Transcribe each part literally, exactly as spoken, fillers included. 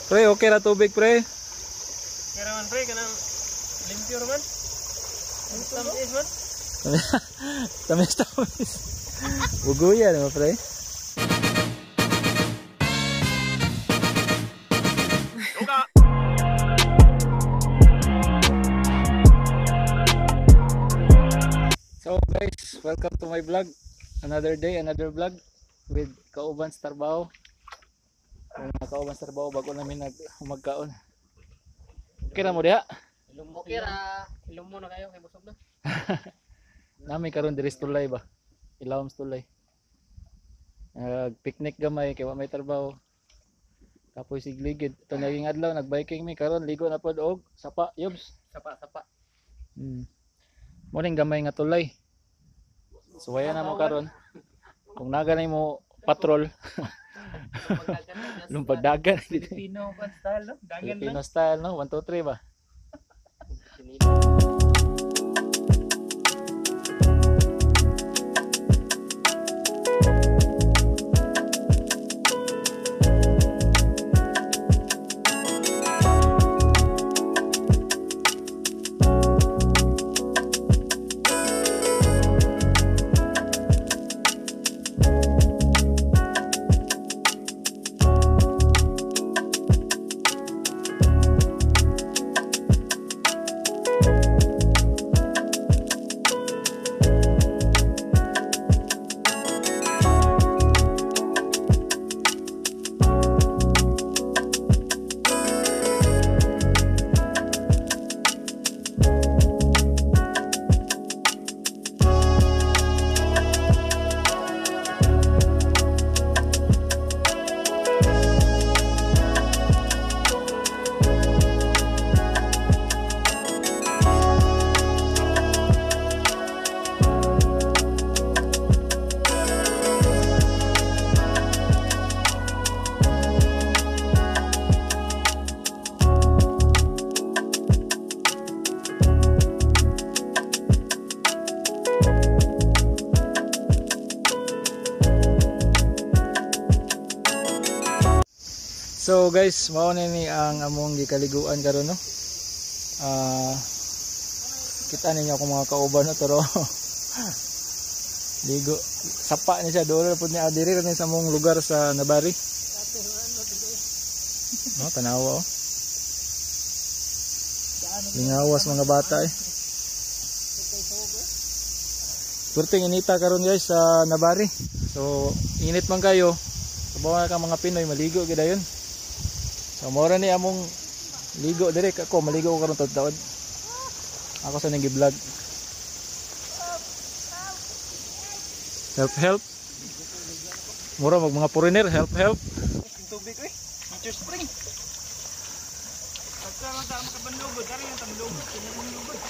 Pre, okay ra tubig pre. Kaya man pre, kanang limpyo man. Tamis man. Tamis tamis. Buguya naman pre. So guys, welcome to my vlog. Another day, another vlog with Kauban Starbaho. Yung mga Kauban Starbaho bago namin nag humagkaon. Okay na mo diha? Ilong mo kira. Ilong mo na kayo kay busog na. Nami karon diri sa tulay ba? Ilawom sa tulay. Nag picnic gamay kay wa may trabaho. Tapos sigligid. Ito naging adlaw nag-biking mi karon ligo na pod og sapa, yobs. Sapa, sapa. Hmm. Muning gamay nga tulay. Suwaya na mo karon. Kung naganay mo patrol. Lumpag dagan. Filipino pa style, no? Dagan lang. Filipino style, no? one two three ba? So guys, mao na ni ang among gikaliguan karon no. Ah uh, kita ninyo ako mga kauban no pero ligo sapa ni siya dolo pud ni adiri rin sa among lugar sa Nabari. No, tanawa oh. Lingawas mga bata eh. Turting inita karon guys sa Nabari. So init man kayo. Sabaw ka mga Pinoy maligo gid dayon. So mora ni among ligo dire ako maligo ko karon taud-taud. Ako sa nang gi-vlog. Help help. Mura mag mga foreigner help help. Tubig eh. Nature spring. Pagka man ta makabanlugod, dari yung tamlugod, kanya mong lugod.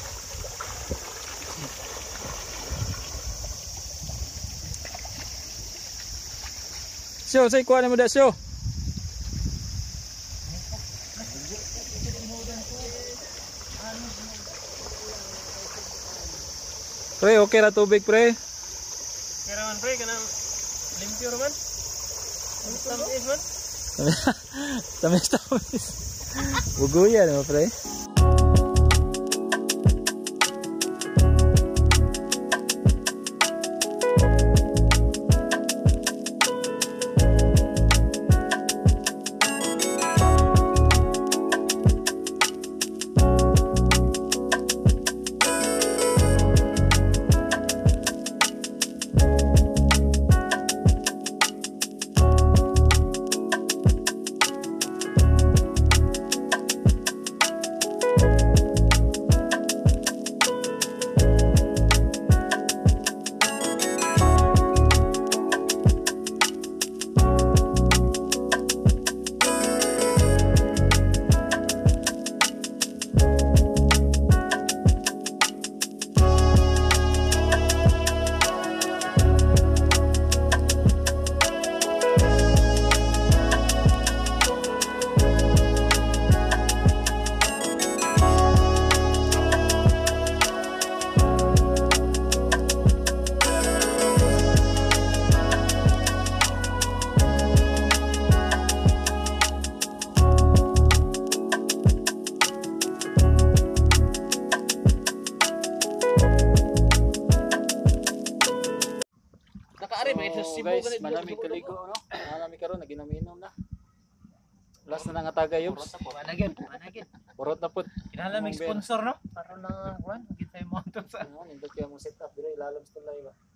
Syo, say kuha na mo da syo. Pre, okay ra tubig pre. Kaya man pre, kanang limpyo man. Tamis man. Tamis tamis. Buguya naman pre. Last na nga taga yung. Managin, managin. Burot na pud. Kinahanglan may sponsor no? Para na kuan, kita mo to sa. Ano, nindot kaya mo set up dire ilalim sa tulay ba.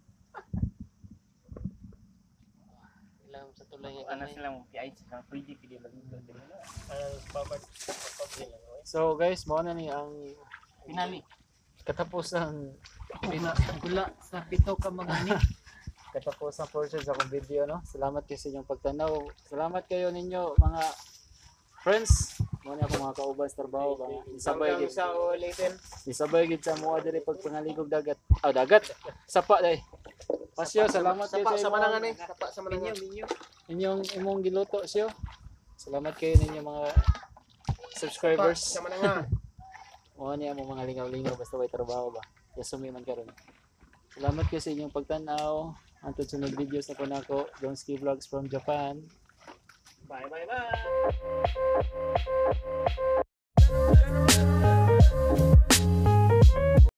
Ilang sa tulay nga Ano kanay. sila mo P I C na pwede pili maligo dili. Ano papad papad lang. So guys, mao na ni ang Pinali. katapusan Pina gula sa pito ka mga ni. katapusan portion sa akong video no. Salamat kayo sa inyong pagtanaw. Salamat kayo ninyo mga friends. Mo ni ako mga kauban sa trabaho ba. Isabay gid sa ulitin. isabay gid sa mga diri pag pangaligog dagat. Ah dagat. Sapa day. Pasyo, salamat kayo Sapa sa sa imong manangan eh. Sapa sa manangan. inyong imong giluto siyo. Salamat kayo ninyo mga subscribers. Sa manangan. Mo ni amo mga lingaw-lingaw basta way trabaho ba. Yasumi man karon. Salamat kayo sa inyong pagtan-aw. Antod sunod videos na po nako. Donski Vlogs from Japan. Bye bye bye.